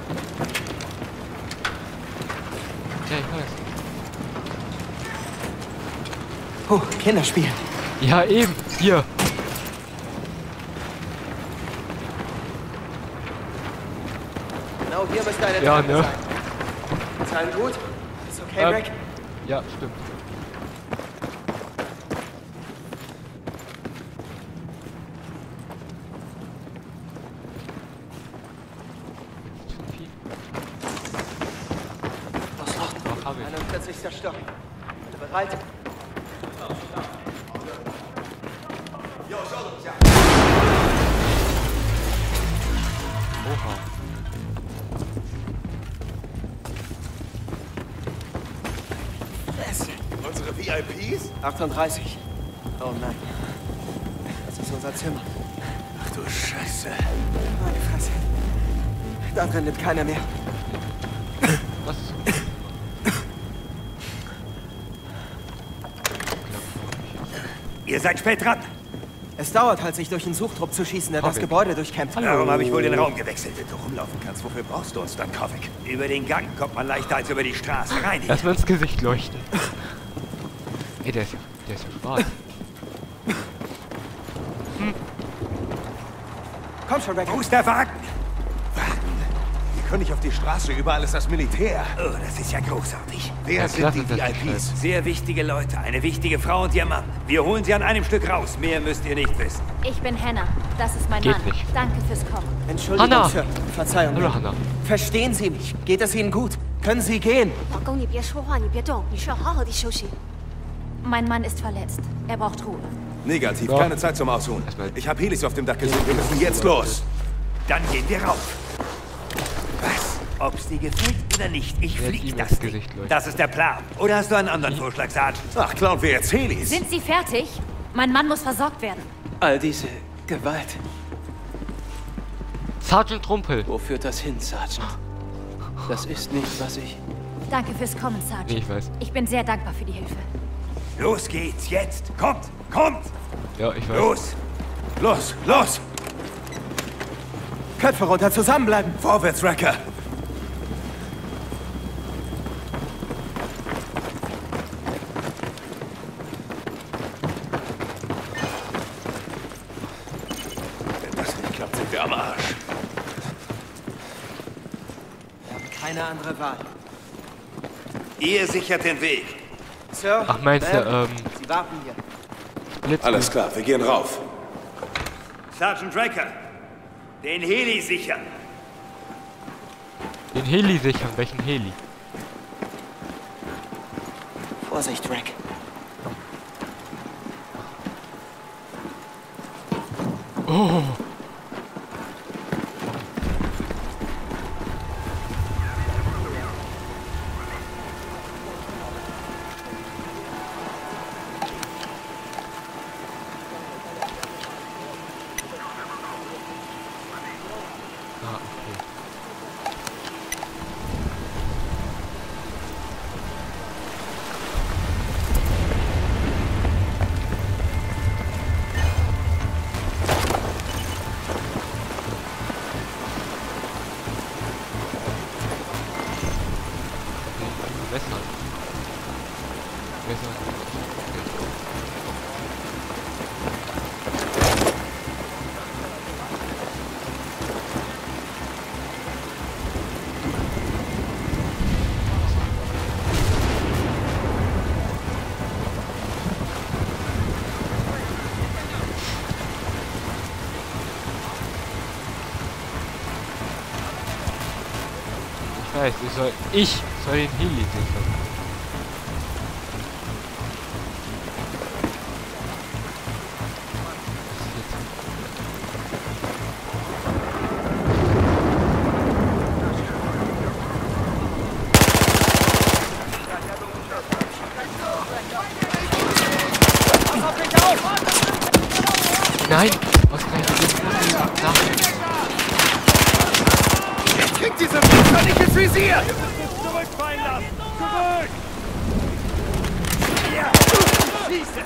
Ja, ich weiß. Oh, Kinderspiel. Ja, eben. Hier. Genau hier müsste eine Ja, Treppe ne? sein. Ist allen gut? Ist okay, Rick? Ja, stimmt. Was noch? Ach, hab ich. 41. Stock. Alle bereit? Oha. Unsere VIPs? 38. Oh nein. Das ist unser Zimmer. Ach du Scheiße. Meine Fresse. Da drin lebt keiner mehr. Was? Ihr seid spät dran. Es dauert halt, sich durch einen Suchtrupp zu schießen, der das Kovic. Gebäude durchkämpft. Darum habe ich wohl den Raum gewechselt. Wenn du rumlaufen kannst, wofür brauchst du uns dann, Kovic? Über den Gang kommt man leichter als über die Straße. Rein hier. Lass mir ins Gesicht leuchten. Ey, der ist ja schwarz. Komm schon, Rick. Wo ist der Wagen? Wagen? Wir können nicht auf die Straße. Überall ist das Militär. Oh, das ist ja großartig. Wer Ja, sind klar die sind das die VIPs? Sehr wichtige Leute. Eine wichtige Frau und ihr Mann. Wir holen sie an einem Stück raus. Mehr müsst ihr nicht wissen. Ich bin Hannah. Das ist mein Geht Mann. nicht. Danke fürs Kommen. Entschuldigung, Hannah. Sir. Verzeihung. Hallo, Hannah. Verstehen Sie mich? Geht es Ihnen gut? Können Sie gehen? 老公，你别说话，你别动，你需要好好的休息。Mein Mann ist verletzt. Er braucht Ruhe. Negativ. Ja. Keine Zeit zum Ausruhen. Erstmal- Ich habe Helis auf dem Dach gesehen. Wir müssen jetzt los. Dann gehen wir rauf. Was? Ob's dir gefällt oder nicht, ich Werd flieg ihm das ins Ding. Gesicht leuchten. Das ist der Plan. Oder hast du einen anderen Vorschlag, Sarge? Ach, klauen wir jetzt Helis? Sind Sie fertig? Mein Mann muss versorgt werden. All diese Gewalt. Sergeant Rumpel. Wo führt das hin, Sergeant? Das ist nicht, was ich... Danke fürs Kommen, Sergeant. Nee, ich weiß. Ich bin sehr dankbar für die Hilfe. Los geht's, jetzt. Kommt, kommt. Ja, ich weiß. Los. Los, los. Köpfe runter, zusammenbleiben! Vorwärts, Wrecker. Wenn das nicht klappt, sind wir am Arsch. Wir haben keine andere Wahl. Ihr sichert den Weg. Sir? Ach, meinst du, Sie warten hier. Blitz. Alles klar, wir gehen rauf. Sergeant Wrecker, den Heli sichern. Den Heli sichern. Welchen Heli? Vorsicht, Rick. Oh. Ah, okay. Weshalb? Weshalb? Ich weiß, ich soll den Heli sichern. Nein! Ausgerechnet jetzt nach. Kriegt diese Wichser nicht ins Visier! Zurückfallen lassen! Zurück! Ja! Schieße!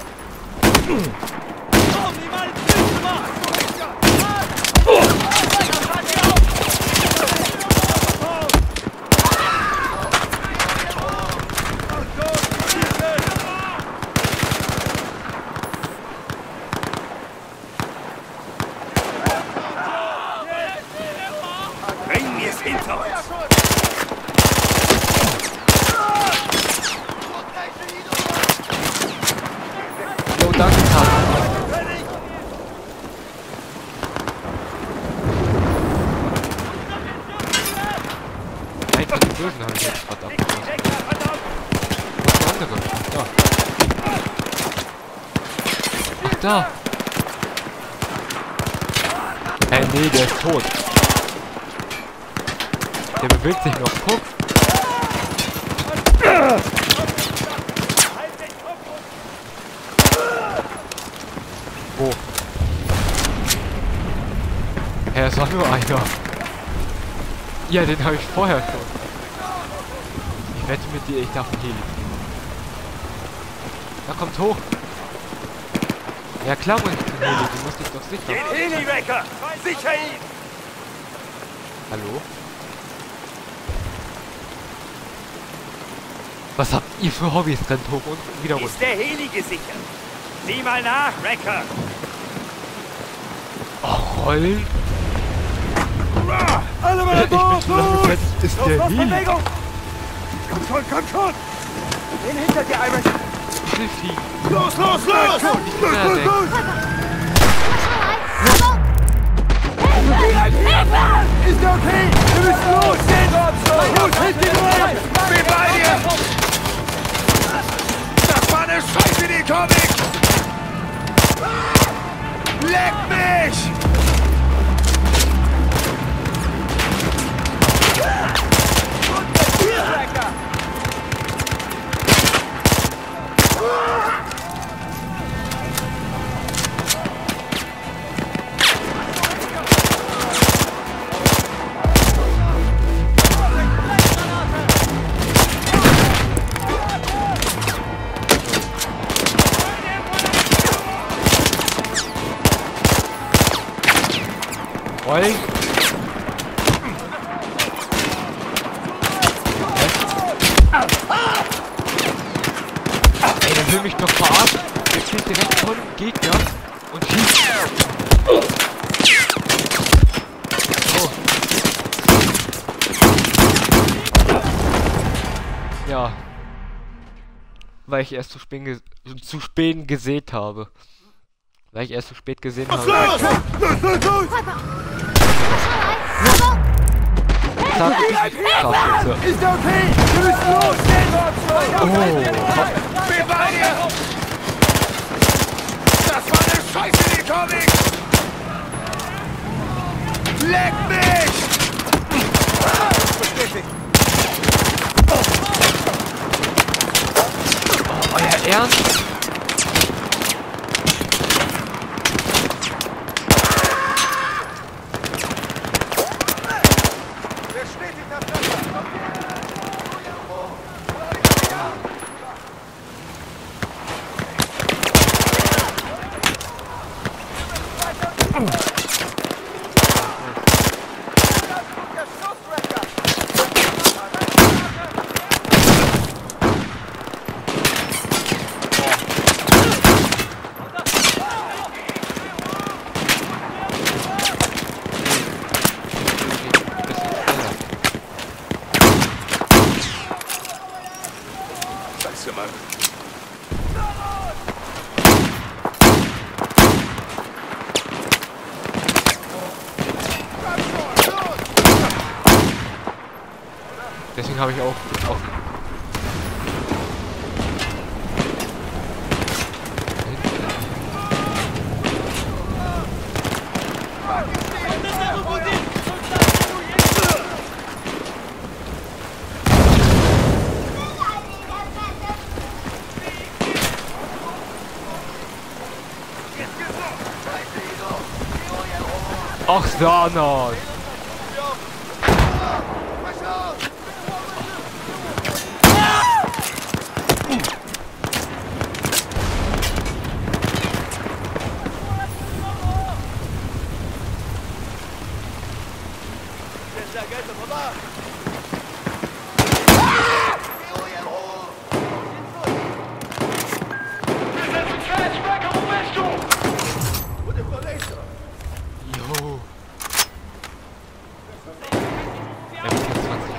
Oh, niemand hinter uns. Jo, danke, Karl. Einfach die Bösen haben jetzt verdammt. Was andere? Da. Ach, da. Hey, nee, der ist tot. Der bewegt sich noch. Guck. Wo? Hä, es war nur einer. Ja, den habe ich vorher schon. Ich wette mit dir, ich darf einen Heli fliegen. Da kommt hoch. Ja klar, muss ich den Heli, du musst dich doch sicher. Den Heli-Wrecker! Sicher ihn! Hallo? Was habt ihr für Hobbys? Rennt hoch und wieder runter. Ist der Heli gesichert? Sieh mal nach, Wrecker! Oh, rollen? Alle Ich bin schon lange fest. Ist der Heli? Komm schon! Den hinter dir, Irish! Schiffi. Los! Ich bin da, ey. Ist der okay? Wir müssen los! Los, hilf dir nur! Bin bei dir! Das war eine Scheiße, die Comic! Leck mich! Rollen. Ey, der will mich doch verarschen. Der steht direkt vor dem Gegner und schießt. Oh. Ja. Weil ich erst zu spät gesät habe. Weil ich erst zu spät gesehen habe. Los! Zack, Kraftschütze. Ist der okay? Wir müssen los! Oh, Bin bei dir! Das war eine Scheiße, die Comic! Leck mich! oh, euer Ernst? Scheiße, Mann. Deswegen habe ich auch getroffen. Ach, Sanas! Jo.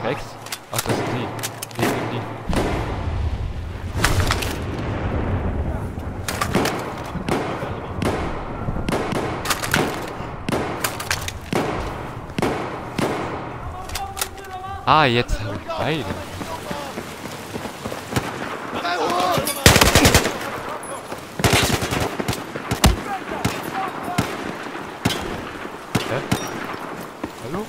Rex? Ach, das sind die. Nee, die. Ah, jetzt habe ich beide. Hä? Hallo?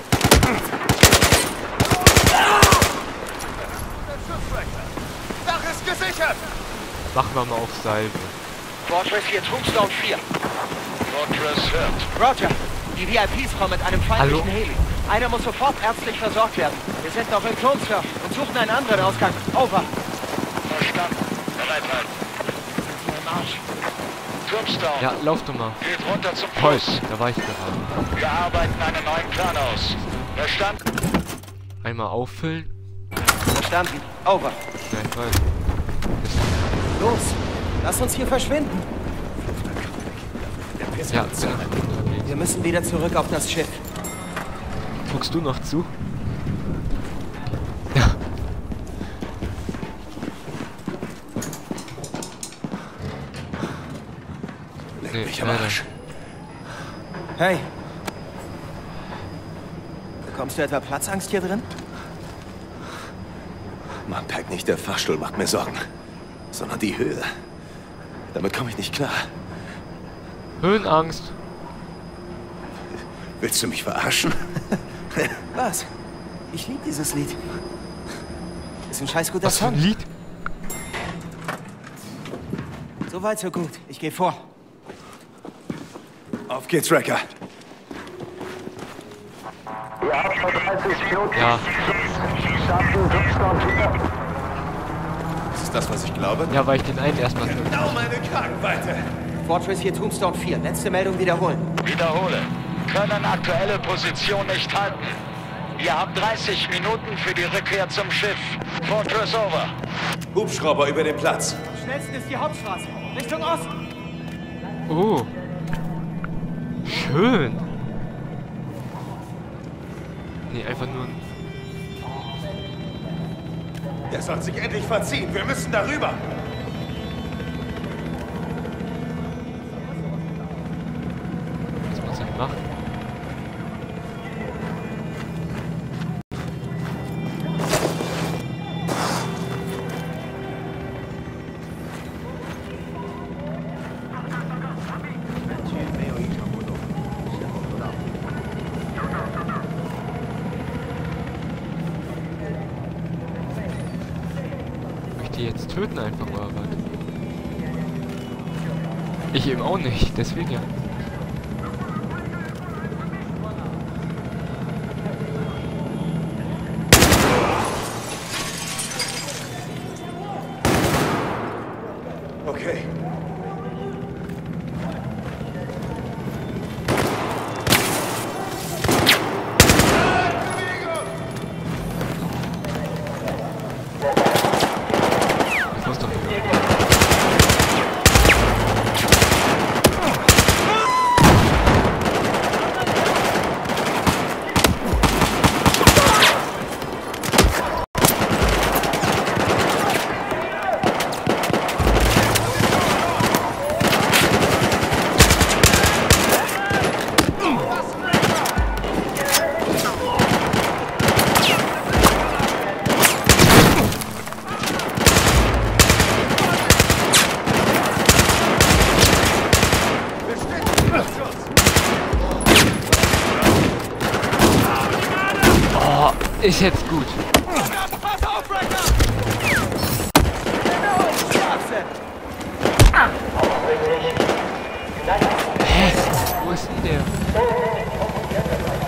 Dach ist gesichert! Machen wir mal auf Salve. Fortress hier, Tombstone 4. Fortress hört. Roger. Die VIPs kommen mit einem feindlichen Hallo? Heli. Einer muss sofort ärztlich versorgt werden. Wir sind noch im Turmsurf und suchen einen anderen Ausgang. Over. Verstanden. Bereithalten. Im Arsch. Turmstone. Ja, lauf doch mal. Geht runter zum Toll, Fluss. da war ich gerade. Wir arbeiten einen neuen Plan aus. Verstanden? Einmal auffüllen. Verstanden. Over. Ja, ich weiß. Los. Lass uns hier verschwinden. Ja, bin einfach unterwegs. Wir müssen wieder zurück auf das Schiff. Guckst du noch zu? Ja. Nee, Mich am Arsch. Hey. Bekommst du etwa Platzangst hier drin? Mann, Pack, nicht der Fahrstuhl macht mir Sorgen, sondern die Höhe. Damit komme ich nicht klar. Höhenangst. Willst du mich verarschen? Was? Ich liebe dieses Lied. Ist ein scheiß guter Was für ein Song. Lied? So weit, so gut. Ich gehe vor. Auf geht's, Wrecker. Ja, Ist es das, was ich glaube? ja, weil ich den einen erstmal so. Genau meine Kragenweite. Fortress hier, Tombstone 4. Letzte Meldung wiederholen. Wiederhole. Können aktuelle Position nicht halten. Ihr habt 30 Minuten für die Rückkehr zum Schiff. Fortress over. Hubschrauber über den Platz. Am schnellsten ist die Hauptstraße. Richtung Osten. Oh. Schön. Nee, einfach nur ein... Der soll sich endlich verziehen. Wir müssen darüber. Was muss ich machen? Die jetzt töten einfach oder was? Ich eben auch nicht, deswegen ja. Okay. Das muss doch nicht. Oh, ist jetzt gut. Hä? Wo ist denn der?